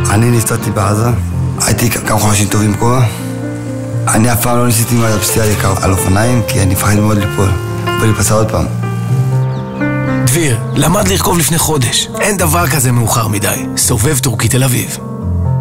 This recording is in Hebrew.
אני נפצעתי בעזה, הייתי כמה חודשים טובים פה. אני אף פעם לא ניסיתי עם הפציעה על אופניים, כי אני מפחד מאוד ליפול ולהיפצע עוד פעם. דביר, למד לרכוב לפני חודש. אין דבר כזה מאוחר מדי. סובב טורקי תל אביב.